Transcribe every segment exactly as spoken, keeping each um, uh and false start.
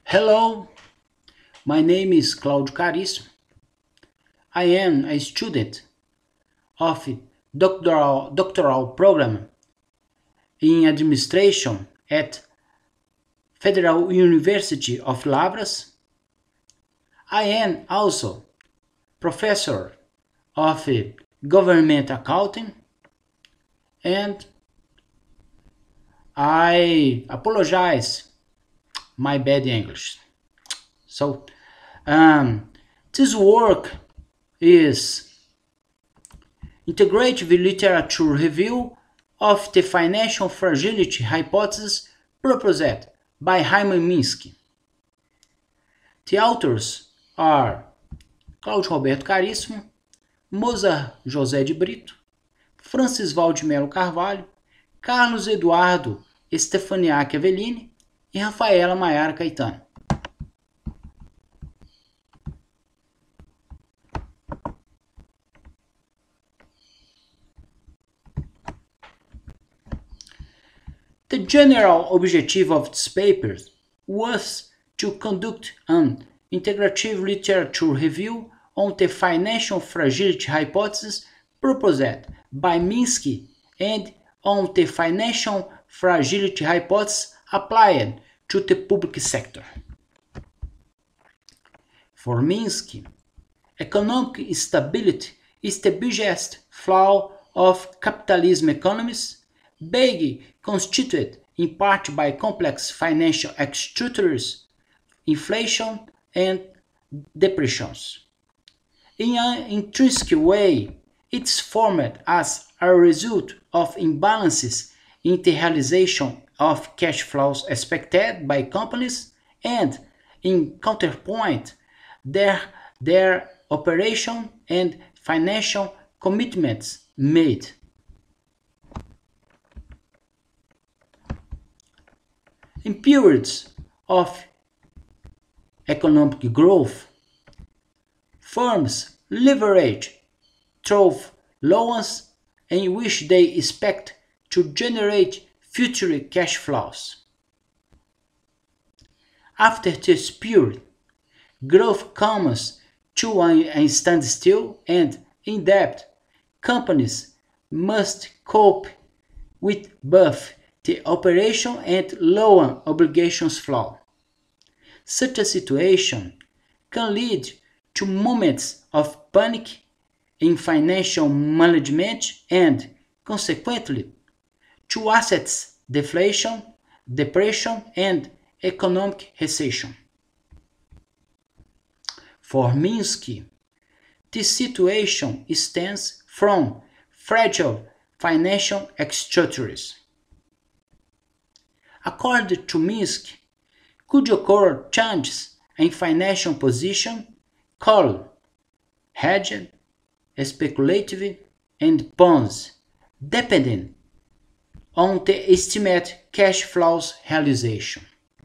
Hello, my name is Claudio Carisma. I am a student of doctoral, doctoral program in administration at Federal University of Lavras. I am also professor of government accounting, and I apologize my bad English. So um, this work is integrative literature review of the financial fragility hypothesis proposed by Hyman Minsky. The authors are Cláudio Roberto Caríssimo, Mozart José de Brito, Francis Valdemelo Carvalho, Carlos Eduardo Stefaniak Avellini e Rafaela Maiara Caetano. The general objective of this paper was to conduct an integrative literature review on the financial fragility hypothesis proposed by Minsky and on the financial fragility hypothesis applied to the public sector. For Minsky, economic stability is the biggest flaw of capitalism economies, being constituted in part by complex financial structures, inflation, and depressions. In an intrinsic way, it's formed as a result of imbalances in the realization of cash flows expected by companies and, in counterpoint, their, their operation and financial commitments made. In periods of economic growth, firms leverage through loans in which they expect to generate future cash flows. After this period, growth comes to a standstill, and in debt, companies must cope with both the operation and loan obligations flow. Such a situation can lead to moments of panic in financial management and, consequently, to assets deflation, depression, and economic recession. For Minsky, this situation stems from fragile financial structures. According to Minsky, could occur changes in financial position called hedged, speculative, and bonds, depending on the estimated cash flows realization.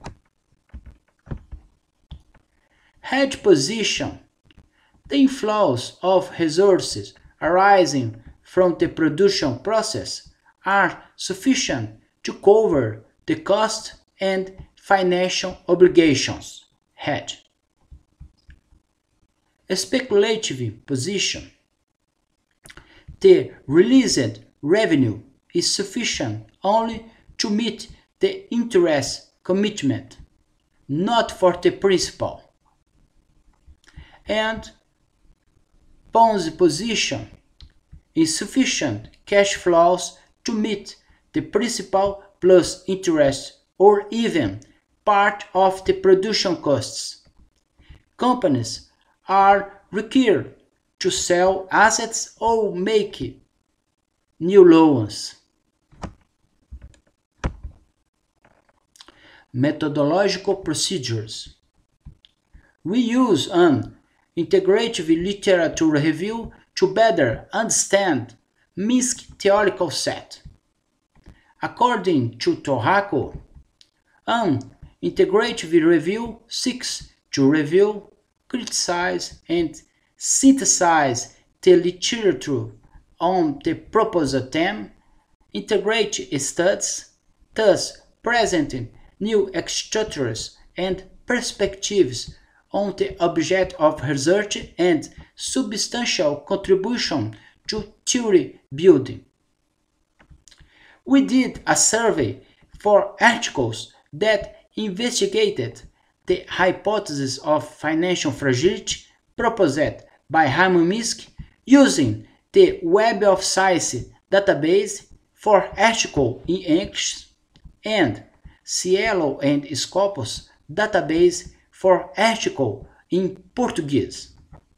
Hedge position, the inflows of resources arising from the production process are sufficient to cover the cost and financial obligations, hedge. A speculative position, the released revenue is sufficient only to meet the interest commitment, not for the principal. And bonds position, insufficient cash flows to meet the principal plus interest or even part of the production costs. Companies are required to sell assets or make new loans. Methodological procedures. We use an integrative literature review to better understand Minsky's theoretical set. According to Torraco, an integrative review seeks to review, criticize, and synthesize the literature on the proposed theme, integrate studies, thus presenting new structures and perspectives on the object of research and substantial contribution to theory building. We did a survey for articles that investigated the hypothesis of financial fragility proposed by Raymond Minsky using the Web of Science database for articles in English and Cielo and Scopus database for articles in Portuguese.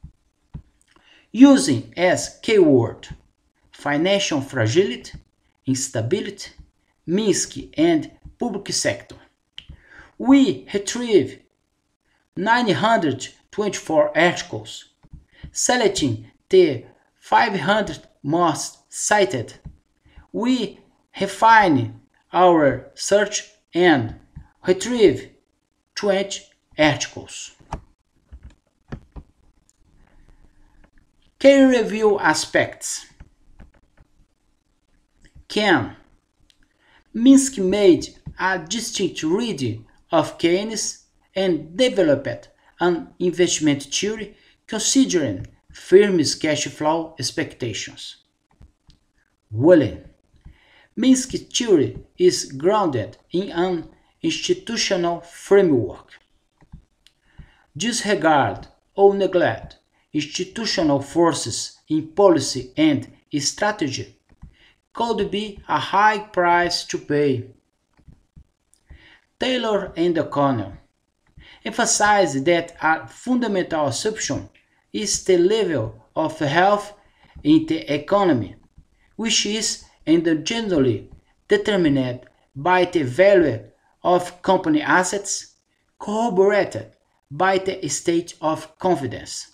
Using as keyword financial fragility, instability, Minsky and public sector, we retrieved nine hundred twenty-four articles, selecting the five hundred most cited. We refine our search and retrieve twenty articles. Key review aspects. Can Minsky made a distinct reading of Keynes and developed an investment theory considering firms' cash flow expectations. Woolen. Minsky theory is grounded in an institutional framework. Disregard or neglect institutional forces in policy and strategy could be a high price to pay. Taylor and O'Connell emphasize that a fundamental assumption is the level of health in the economy, which is endogenously determined by the value of company assets, corroborated by the state of confidence.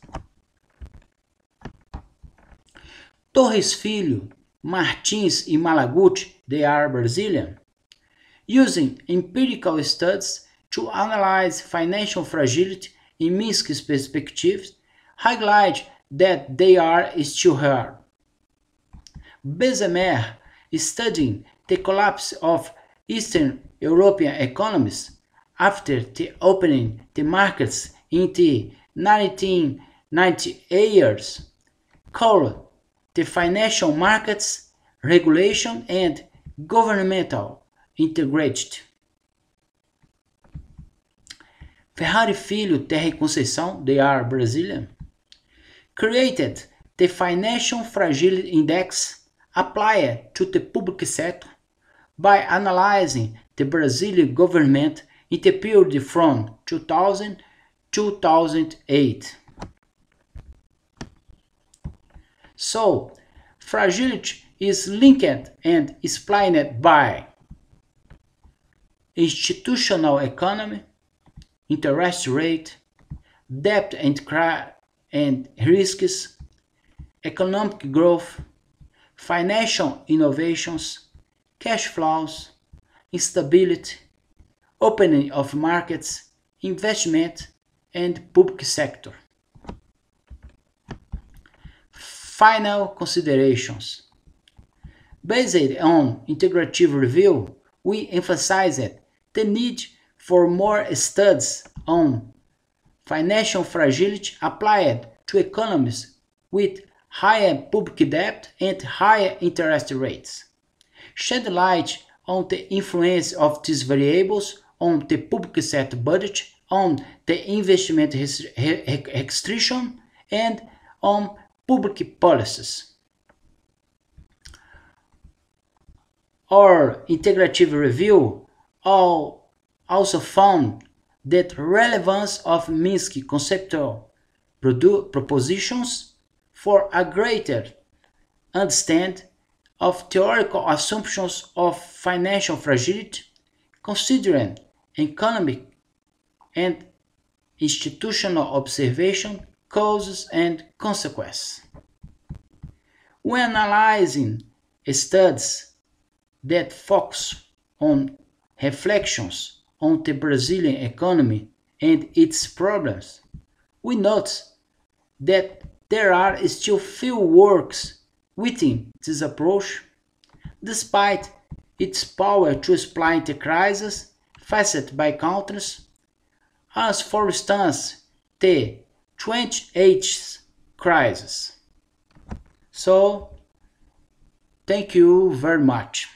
Torres Filho, Martins e Malaguti, they are Brazilian, using empirical studies to analyze financial fragility in Minsky's perspectives, highlight that they are still rare. Bezemer, studying the collapse of Eastern European economies after the opening the markets in the nineteen ninety years, called the financial markets regulation and governmental integrated. Ferrari Filho, Terra e Conceição, they are Brazilian, created the Financial Fragility Index applied to the public sector by analyzing the Brazilian government in the period from two thousand to two thousand eight. So, fragility is linked and explained by institutional economy, interest rate, debt and, cri- and risks, economic growth, financial innovations, cash flows, instability, opening of markets, investment, and public sector. Final considerations. Based on integrative review, we emphasized the need for more studies on financial fragility applied to economies with higher public debt and higher interest rates. Shed light on the influence of these variables on the public sector budget, on the investment restriction, and on public policies. Our integrative review also found that relevance of Minsky conceptual propositions for a greater understanding of theoretical assumptions of financial fragility, considering economic and institutional observation, causes and consequences. When analyzing studies that focus on reflections on the Brazilian economy and its problems, we note that there are still few works within this approach, despite its power to explain the crisis faced by countries. as for instance the twenty-eighth crisis. So, thank you very much.